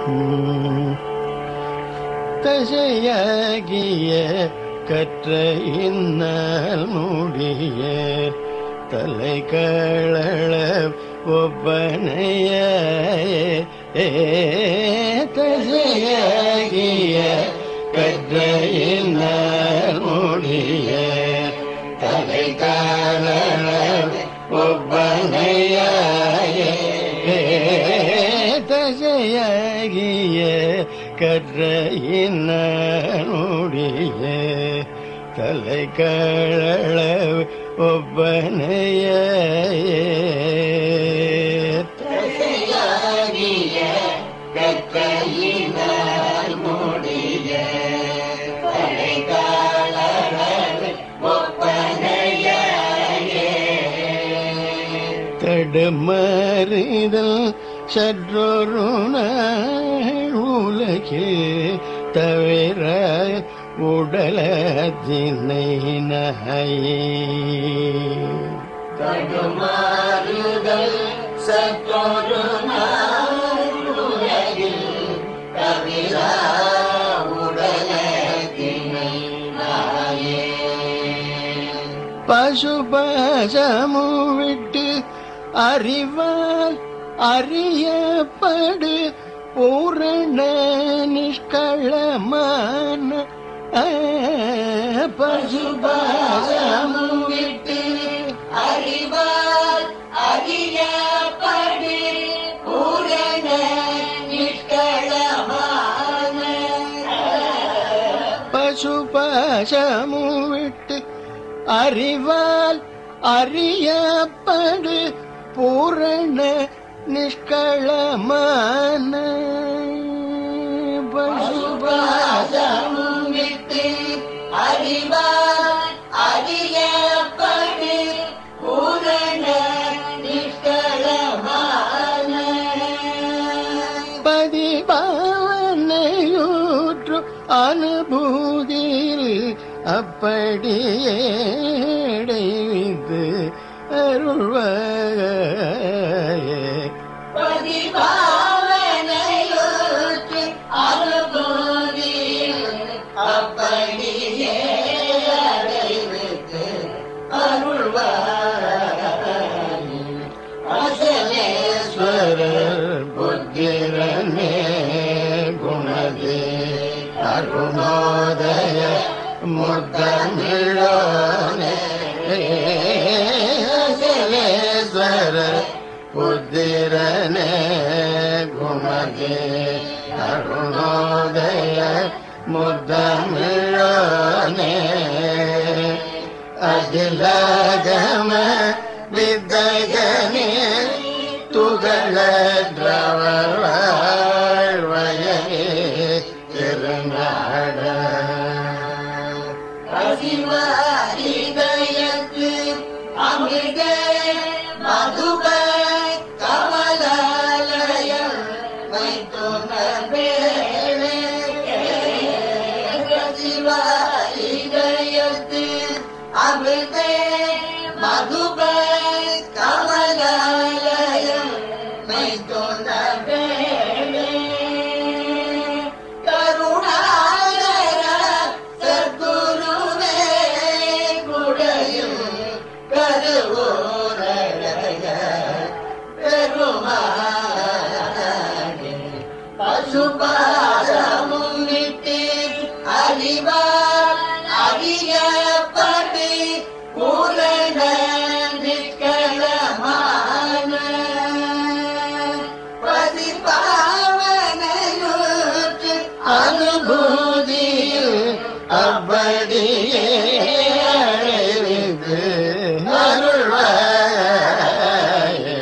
தசையாகிய கற்ற இன்னல் முடிய தலை கள ஒப்பனைய தசையாகிய கற்ற இன்னல் முடிய தலை கள ஒப்பனைய தசையாகிய கற்ற இன்னுடைய தலை கள ஒப்பனைய தசையாகிய கற்ற இன்னுடைய தலை கள ஒப்பனைய தடுமறிதல் சற்றொரு நாள் உலகில் தவிர உடலத்தினை நாயே தடுமாறுதல் சற்றொரு நாள் உலகில் தவிர உடலத்தினை நாயே பசுபாசமு விட்டு அறிவால் அறியப்படு பூரண நிஷ்களமான பசுபாசமு விட்டு அறிவால் அறியப்படு பூரண நிஷ்களமான பசுபாசமு விட்டு அறிவால் அறியப்படு பூரண நிஷ்களமான பசுபாசமு விட்டு அறிவால் அறியப்படு பூரண நிஷ்களமான பதிபாவனையூற்று அனுபூதியில் அப்படியே அடைவித்து அருள்வாயே பதிபாவனையூற்று அனுபூதியில் அப்படியே அடைவித்து அருள்வாயே அசலேஸ்வரர் புத்திரனே குணதே அருணோதய முத்தமிழோனே அசலேஸ்வர புத்திரனே குணதே அருணோதய முத்தமிழோனே அகிலகம வித்தகனே துகள திரவழ்வயே திருநாட சிவாரிதயத்து அமிர்த மதுப கமலாலயம் வைத்துணர்வேளே சிவாரிதயத்து அமிர்த மதுப கமலாலயம் வைத்துணர்வேளே கருணாகர சத்குருவே குடையும் கருவூரழக பெருமானே பசுபாசமும் விட்டு அறிவார் அறியப்பட்டு பூரண நிஷ்களமான பதிபாவனையூற்று அனுபூதியில் அப்படியே அடைவித்து அருள்வாயே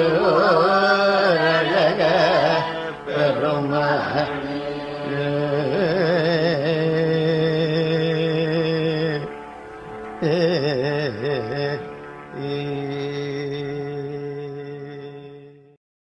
கருவழக பெருமாளே